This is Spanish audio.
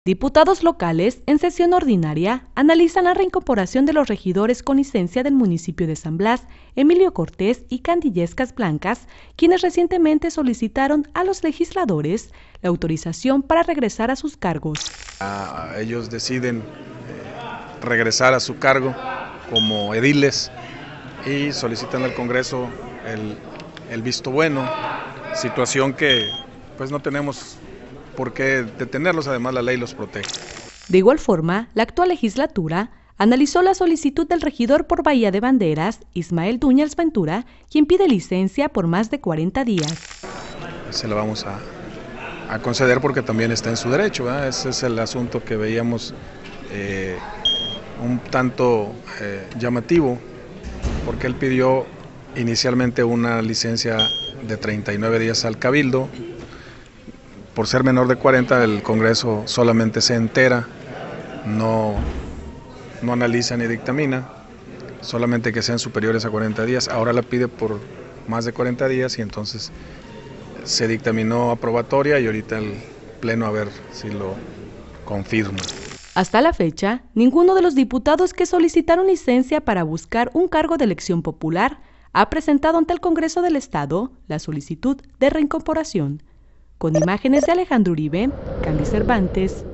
Diputados locales, en sesión ordinaria, analizan la reincorporación de los regidores con licencia del municipio de San Blas, Emilio Cortés y Candillescas Blancas, quienes recientemente solicitaron a los legisladores la autorización para regresar a sus cargos. Ellos deciden regresar a su cargo como ediles y solicitan al Congreso el visto bueno, situación que pues no tenemos por qué detenerlos, además la ley los protege. De igual forma, la actual legislatura analizó la solicitud del regidor por Bahía de Banderas, Ismael Duñals Ventura, quien pide licencia por más de 40 días. Se la vamos a conceder porque también está en su derecho, ¿verdad? Ese es el asunto que veíamos un tanto llamativo, porque él pidió inicialmente una licencia de 39 días al Cabildo. Por ser menor de 40, el Congreso solamente se entera, no analiza ni dictamina, solamente que sean superiores a 40 días. Ahora la pide por más de 40 días y entonces se dictaminó aprobatoria y ahorita el Pleno a ver si lo confirma. Hasta la fecha, ninguno de los diputados que solicitaron licencia para buscar un cargo de elección popular ha presentado ante el Congreso del Estado la solicitud de reincorporación. Con imágenes de Alejandro Uribe, Candy Cervantes,